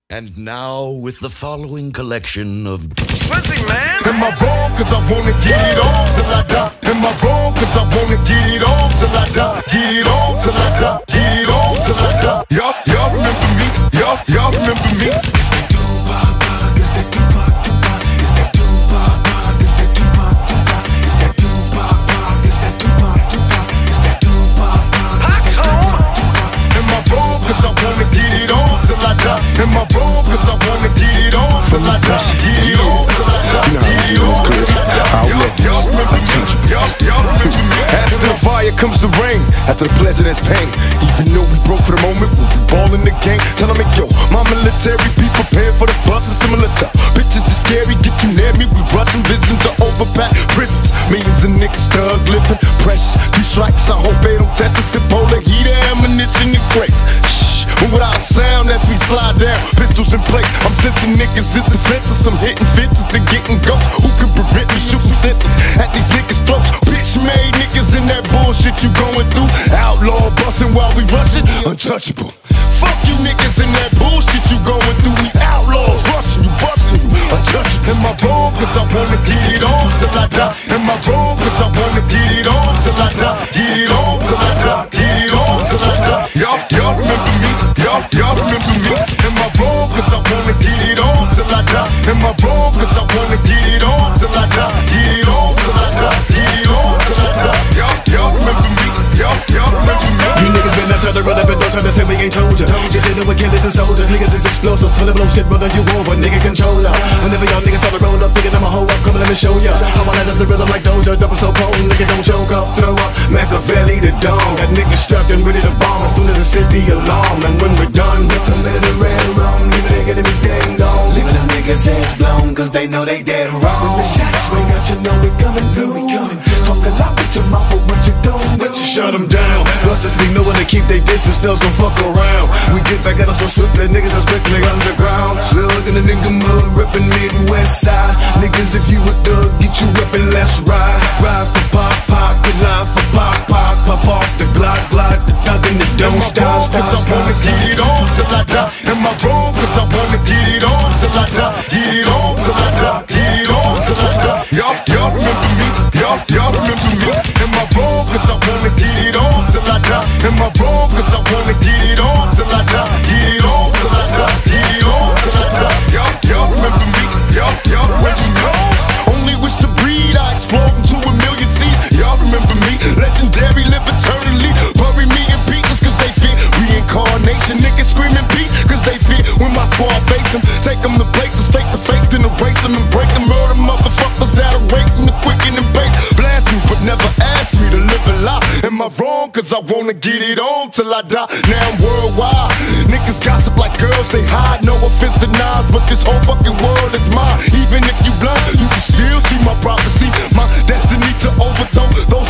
And now, with the following collection of Swizzy, man! Am I wrong? Cause I wanna get it on till I die. Am I wrong? Cause I wanna get it on till I die. Get it on till I die. Get it on till I die. Y'all remember me? Y'all remember me? It's that Tupac, it's that Tupac. It's that Tupac, it's that Tupac. It's that Tupac, it's that Tupac. It's that Tupac, it's that Tupac. Am I wrong? Cause I wanna get it on till I die. Am I wrong? Cause I wanna get it on till I die. Get it on till I die. Get it on till I die. Y'all remember me? Y'all remember me? After the fire comes the rain, after the pleasure there's pain. Even though we broke for the moment, we'll be ballin' the game. Tell them, yo, my military, be prepared for the bus. It's similar to bitches that's scary, get you near me. We rushing visions to overpack prisons. Millions of niggas thug living, precious. 3 strikes, I hope they don't test us. And polar heater, ammunition, and crates. Shh, but without a sound as we slide down, pistols in place. I'm sensing niggas is defenses. I'm hitting fences and getting ghosts. Who can prevent me shooting senses at these niggas' throats? Bitch made niggas in that bullshit you going through. Outlaw bustin' while we rushin', untouchable. Fuck you niggas in that bullshit you going through. We outlaws rushin' you, bustin' you, untouchable. Am I wrong? Cause I wanna get it on till I die. Am I wrong? Cause I wanna get it on till I die. Get it on till I die. Get it on till I die. Y'all remember me? Y'all remember me? Am I wrong? Cause I wanna get it on till I die. Am I wrong? Cause I wanna get it on till I die. Get it on till I die. Get it on till I die. Y'all remember me? Y'all remember me? You niggas better try to run up and don't try to say we ain't told ya. You dealing with killers and soldiers, niggas is explosives. Trying to blow shit, brother, you over, nigga controller. Whenever y'all niggas start to roll up, thinking I'm a hoe up, come let me show ya. How I light up the rhythm like Doja, double so potent, nigga don't choke up, throw up. Machiavelli the dawn, got niggas strapped and ready to bomb as soon as the city alarm. And when we're done, we'll come in the red room, leaving their enemies dead and gone. Leaving them niggas heads blown, cause they know they dead wrong. When the shots swing out, you know we coming through. Talk a lot with your mouth, but what you doing? But you shut them down. Busters be knowing to keep they distance, they'll gon' fuck around. We get back at them so swiftly, niggas is quickly underground. Slug in the nigga mud, reppin' Midwest side. Niggas, if you a thug, get you reppin', let's ride. Ride for pop, get line for pop off the glide, the thug in the don't stop. Cause I wanna get it on till I die. Am I wrong? Cause I wanna get it on till I die. Get it on till I die. Get it on till I die. Y'all remember me? Y'all remember me? Am I wrong? Cause I wanna get it on till I die. Am I wrong? Cause I wanna get it on till I die. Get it on till I die. Get it on till I die. Y'all remember me? Y'all remember me? Only wish to breed, I explode into a million seeds. Y'all remember me? Legendary, live eternally. Bury me in pieces cause they fear reincarnation. Niggas screaming peace cause they fear when my squad face them. Take them to places, take the face, then erase them and break them. Murder motherfuckers out of rating the quicken and base. Blast me but never ask me to live a lie. Am I wrong? Cause I wanna get it on till I die. Now I'm worldwide. Niggas gossip like girls, they hide. No offense to Nas, but this whole fucking world is mine. Even if you blind, you can still see my prophecy. My destiny to overthrow those